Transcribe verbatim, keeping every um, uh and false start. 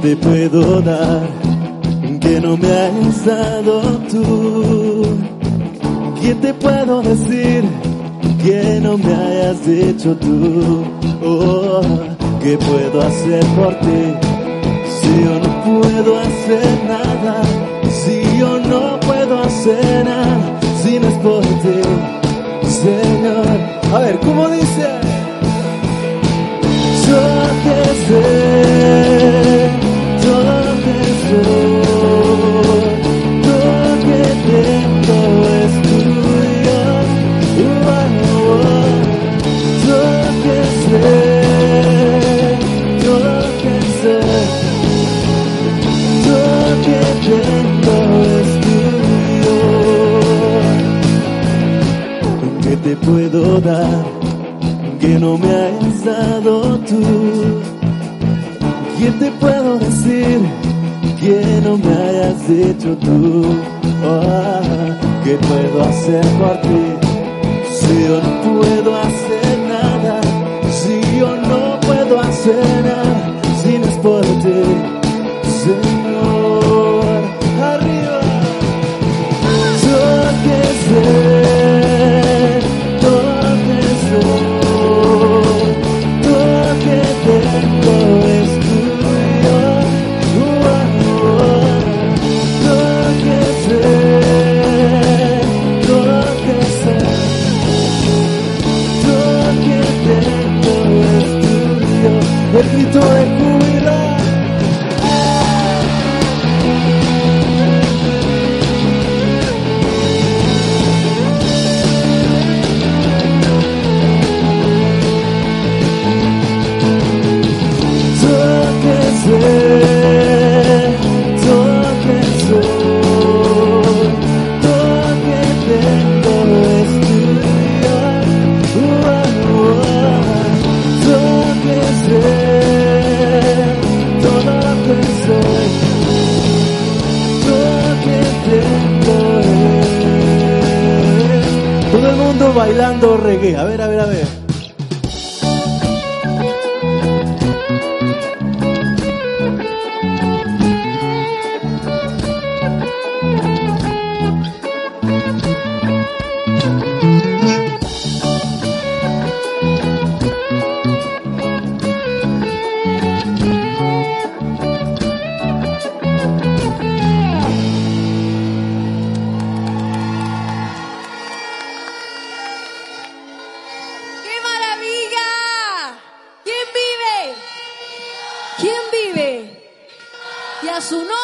te puedo dar que no me hayas dado tú? ¿Qué te puedo decir que no me hayas dicho tú? Oh, ¿qué puedo hacer por ti si yo no puedo hacer nada? Si yo no puedo hacer nada, si no es por ti, Señor. A ver, ¿cómo dice? Yo que sé, todo lo que soy, todo lo que tengo es tuyo. Oh, oh, yo que sé, todo lo que soy, todo lo que tengo es tuyo. ¿Qué te puedo dar que no me hayas dado tú? ¿Qué te puedo decir que no me hayas dicho tú? Oh, ¿qué puedo hacer por ti si yo no puedo hacer nada? Si yo no puedo hacer nada, si no es por ti, Señor. Arriba. Yo que sé, todo lo que soy, tengo es tuyo. Oh, oh, todo lo que sé, todo lo que sé, todo lo que tengo es tuyo. El grito de júbilo. Todo el mundo bailando reggae. A ver, a ver, a ver. A su nombre.